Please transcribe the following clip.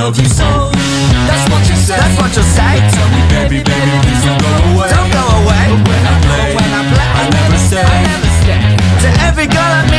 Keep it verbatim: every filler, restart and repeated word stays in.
love you so. That's what you say. That's what you say. But tell me, baby, baby, please don't go away. Don't go away. But when I play, when I play, I never stay. I never stay. To every girl I meet,